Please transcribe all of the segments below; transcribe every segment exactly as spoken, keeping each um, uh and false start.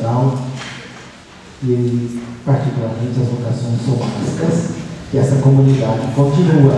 vocacional e, particularmente, as vocações somáticas, que essa comunidade continua.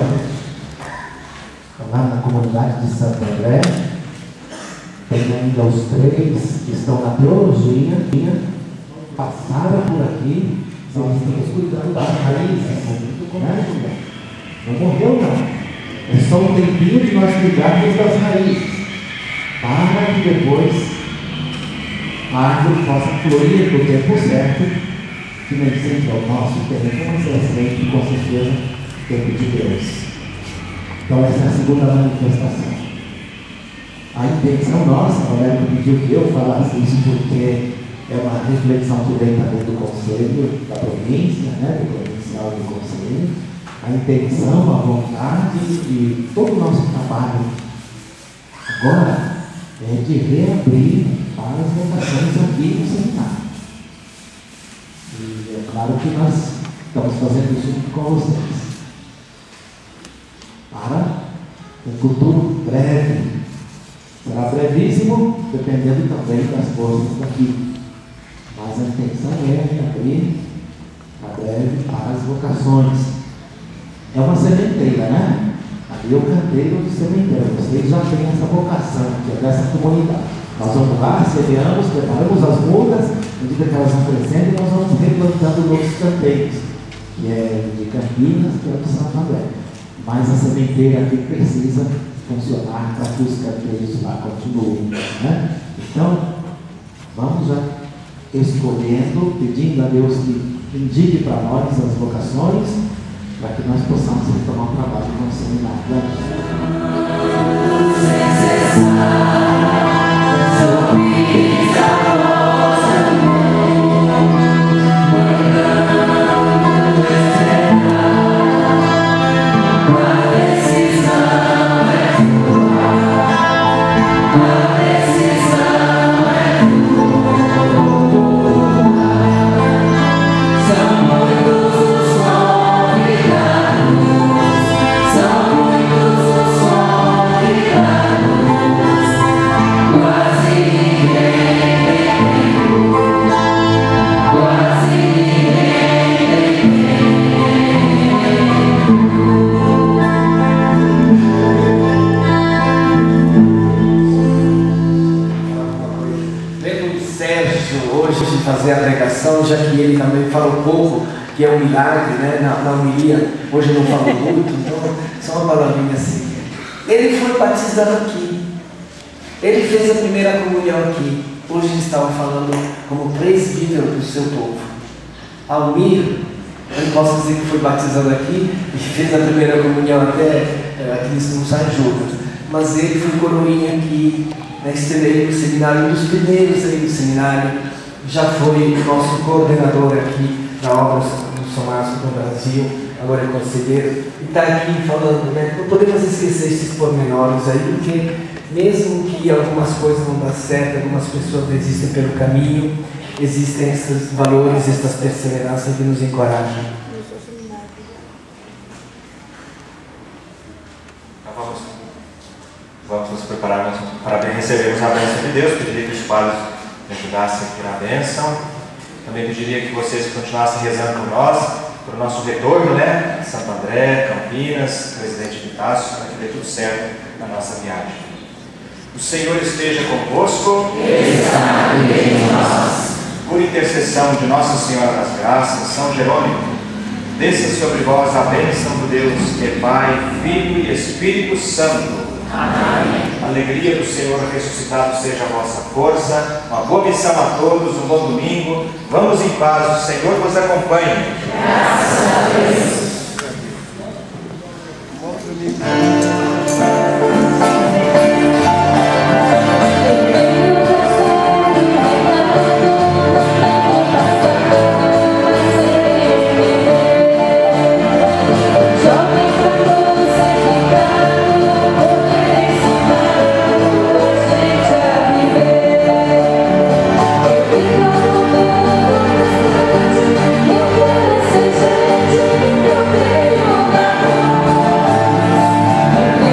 Lá na comunidade de Santo André, tem ainda os três que estão na teologia, passaram por aqui, nós estamos cuidando das raízes, né? Não morreu não. É só um tempinho de nós cuidarmos das raízes, para que depois a árvore possa florir no tempo certo, que nem sempre é o nosso tempo, mas é sempre, com certeza, o tempo de Deus. Então essa é a segunda manifestação. A intenção nossa, a Valéria pediu que eu falasse isso porque é uma reflexão que vem também do Conselho da Província, né, do Provincial do Conselho. A intenção, a vontade e todo o nosso trabalho agora é de reabrir para as vocações aqui no seminário. E é claro que nós estamos fazendo isso junto com vocês. Para um futuro breve. Será brevíssimo, dependendo também das forças daqui. Mas a intenção é reabrir a breve para as vocações. É uma sementeira, né? Ali é o canteiro de sementeira. Vocês já têm essa vocação, que é dessa comunidade. Nós vamos lá, semeamos, preparamos as mudas, à medida que elas vão crescendo, e nós vamos replantando outros canteiros, que é de Campinas, que é do Santo André. Mas a sementeira aqui precisa funcionar para que os canteiros lá continuem, né? Então, vamos já escolhendo, pedindo a Deus que indique para nós as vocações, para que nós possamos retomar o trabalho com o seminário. Fazer a pregação, já que ele também falou pouco, que é um milagre, né? Na, na homilia, hoje não falou muito, então só uma palavrinha assim. Ele foi batizado aqui, ele fez a primeira comunhão aqui, hoje ele estava falando como presbítero do seu povo. Almir, eu posso dizer que foi batizado aqui e fez a primeira comunhão até é, aqui no São Judas, mas ele foi coroinha aqui, né? Esteve no seminário, um dos primeiros aí no seminário. Já foi nosso coordenador aqui da obra do São Márcio do Brasil, agora é conselheiro, e está aqui falando, né? Não podemos esquecer esses pormenores aí, porque mesmo que algumas coisas não dão certo, algumas pessoas desistem pelo caminho, existem esses valores, essas perseveranças que nos encorajam. Então vamos, vamos nos preparar para recebermos a bênção de Deus. Pediria que os padres me ajudassem aqui na bênção. Também pediria que vocês continuassem rezando por nós, para o nosso retorno, né? Santo André, Campinas, Presidente Vitácio, para que dê tudo certo na nossa viagem. O Senhor esteja convosco. Ele está em nós. Por intercessão de Nossa Senhora das Graças, São Jerônimo, desça sobre vós a bênção do Deus que é Pai, Filho e Espírito Santo. Amém. A alegria do Senhor ressuscitado seja a vossa força. Uma boa missão a todos, um bom domingo. Vamos em paz, o Senhor vos acompanhe. Graças a Deus. Thank you.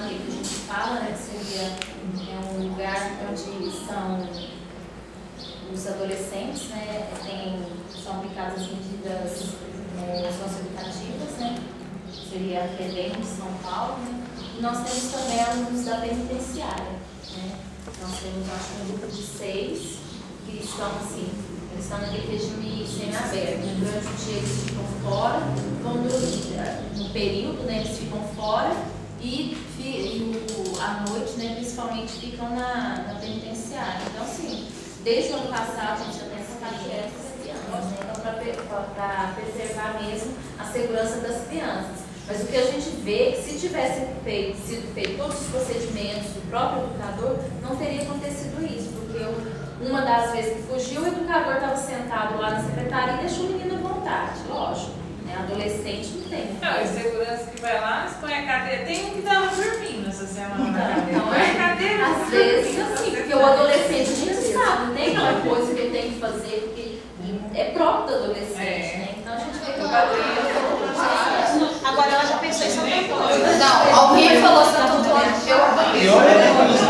aquele que a gente fala, né, que seria é, um lugar onde são os adolescentes, né, tem, são aplicadas medidas é, socioeducativas, né, seria a FEBEM de São Paulo, né, e nós temos também alunos da penitenciária, né, nós temos, acho que um grupo de seis que estão, assim, eles estão naquele regime semi-aberto, né, durante o dia eles ficam fora, quando, no período, né, eles ficam fora, e, e o, à noite, né, principalmente, ficam na, na penitenciária. Então, assim, desde o ano passado, a gente já tem essa catequese das crianças, né? Então, para preservar mesmo a segurança das crianças. Mas o que a gente vê é que se tivesse feito, sido feito todos os procedimentos do próprio educador, não teria acontecido isso, porque eu, uma das vezes que fugiu, o educador estava sentado lá na secretaria e deixou o menino à vontade, lógico. Adolescente não tem. Não, e segurança que vai lá, põe a cadeira. Tem um que estava dormindo essa semana na cadeira. Não, Põe a cadeira. às vezes assim, porque o adolescente a gente sabe, não tem aquela coisa que ele tem que fazer, porque é próprio do adolescente, É. né? Então a gente vê que o Agora ela já pensou em Santo Antônio. Não, alguém falou Santo Antônio. E olha que você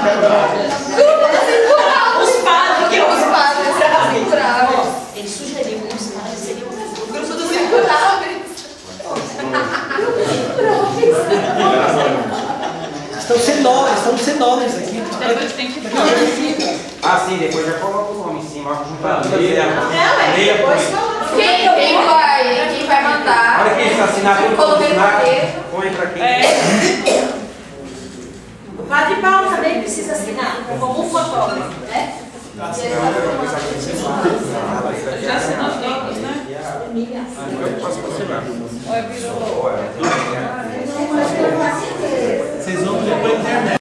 Os padres, que os padres Incuráveis. Ele sugeriu que os padres seriam o grupo dos Incuráveis. Estão sendo nós, estamos sendo nós aqui. Depois tem que Ah, sim, depois já coloca o nome em cima, juntar tudo. É, Leia, depois põe. Quem, quem vai, quem vai mandar? Olha quem está assinado, Eu coloquei no papel. põe pra quem. É. o padre Paulo também precisa assinar, como um fotógrafo, né? Já assinou todos, né? Eu posso assinar. Olha, virou.